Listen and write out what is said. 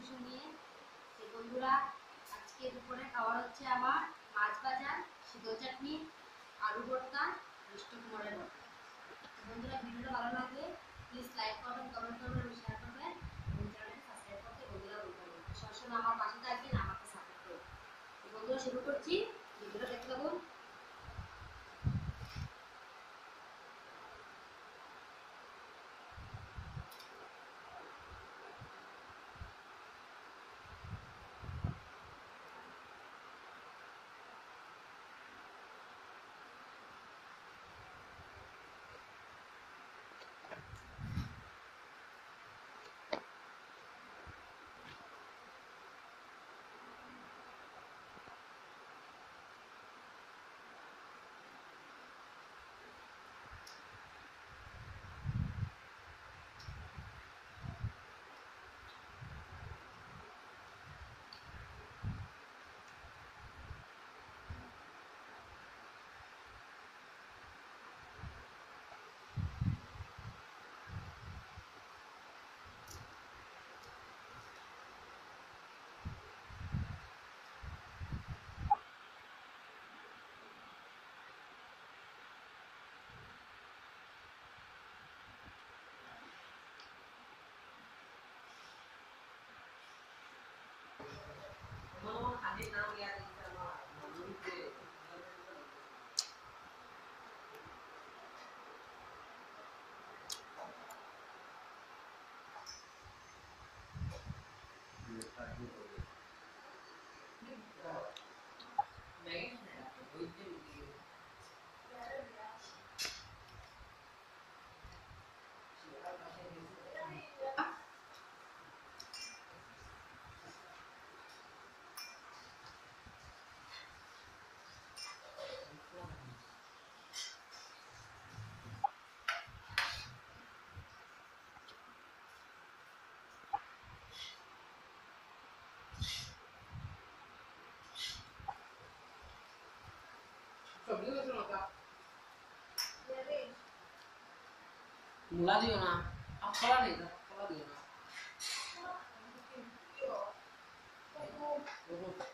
কিছু নিয়ে। তো বন্ধুরা, আজকে দুপুরে খাওয়ার হচ্ছে আমার মাছ ভাজা, শীতল চাটনি, আলু ভর্তা, মিষ্টি কুমড়ের ভর্তা। বন্ধুরা, ভিডিওটা ভালো লাগলে প্লিজ লাইক করবেন, কমেন্ট করবেন, শেয়ার করবেন এবং চ্যানেলটি সাবস্ক্রাইব করতে বন্ধুরা বলবেন। সবসময় আমার পাশে থাকবেন, আমাকে সাপোর্ট করবেন। বন্ধুরা, শুরু করছি, ভিডিওটা দেখতে থাকুন। মূলা দিও না, খোলা নেই, খোলা দিও না।